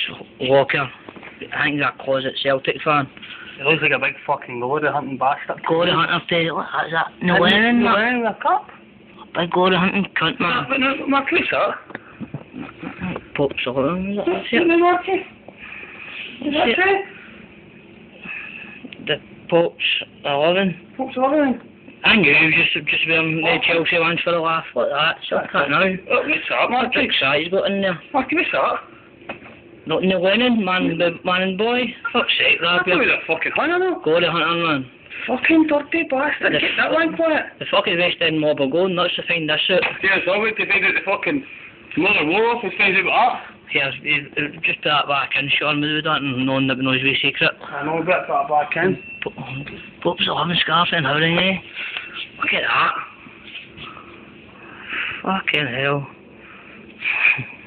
locker. I think that closet Celtic fan. It looks like a big fucking glory hunting bastard. Glory hunter tail, what is that? No winning, No that? winning the cup. Big glory hunting cunt, man. But no, my place, sir. Pope Solomon, is that Is it? it Marky? Is that true? The Pope's 11. What's the other thing? I knew he was just wearing the Chelsea ones for a laugh like that, so I can't know. Oh, what's up, What Marky? big size got in there? Marky, what's up? Not in the winning, man and boy. Fuck's sake, I Rob, thought he you're was a fucking hunter, though. glory hunter, man. Fucking dirty bastard. Get that line for it. The fucking West End mob will go nuts to find this out. Yeah, so I went to find out the fucking Mother War office finds out what that. Yeah, just put that back in, Sean, with that and knowing that knows we secret. I know a bit about that back in. Pope's 11 scarf and howling, eh? Look at that. Fucking hell.